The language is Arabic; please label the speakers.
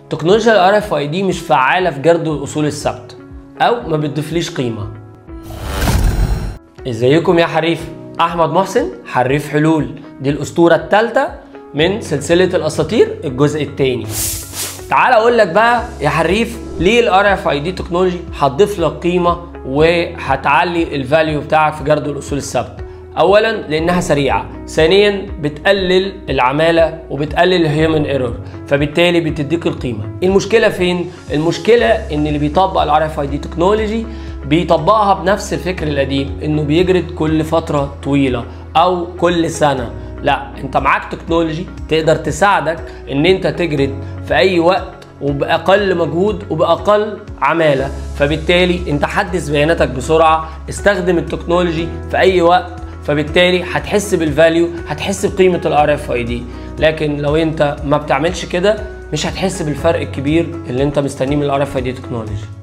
Speaker 1: تكنولوجيا الار اف اي دي مش فعاله في جرد الاصول الثابته او ما بتضيفليش قيمه. ازيكم يا حريف؟ احمد محسن حريف حلول، دي الاسطوره الثالثه من سلسله الاساطير الجزء الثاني. تعال اقول لك بقى يا حريف ليه الار اف اي دي تكنولوجي هتضيف لك قيمه وهتعلي الفاليو بتاعك في جرد الاصول الثابته. اولا لانها سريعه، ثانيا بتقلل العماله وبتقلل الهيومن ايرور، فبالتالي بتديك القيمه. المشكله فين؟ المشكله ان اللي بيطبق الار اف اي دي تكنولوجي بيطبقها بنفس الفكر القديم، انه بيجرد كل فتره طويله او كل سنه. لا، انت معاك تكنولوجي تقدر تساعدك ان انت تجرد في اي وقت وباقل مجهود وباقل عماله، فبالتالي انت حدث بياناتك بسرعه، استخدم التكنولوجي في اي وقت، فبالتالي هتحس بالفاليو، هتحس بقيمه الار اف اي دي. لكن لو انت ما بتعملش كده مش هتحس بالفرق الكبير اللي انت مستنيه من الار اف اي دي تكنولوجي.